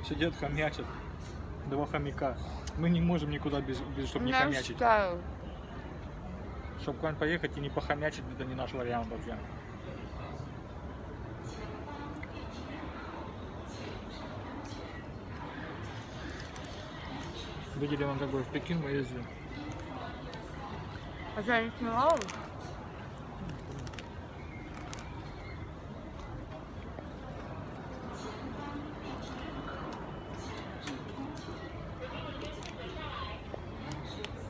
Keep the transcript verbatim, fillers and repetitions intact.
Сидят, хомячат. Два хомяка. Мы не можем никуда без, без чтобы не Я хомячить. считаю. Чтобы куда-нибудь поехать и не похомячить, это не наш вариант вообще. Видели, он как бы в Пекин мы ездили. А я не снимала?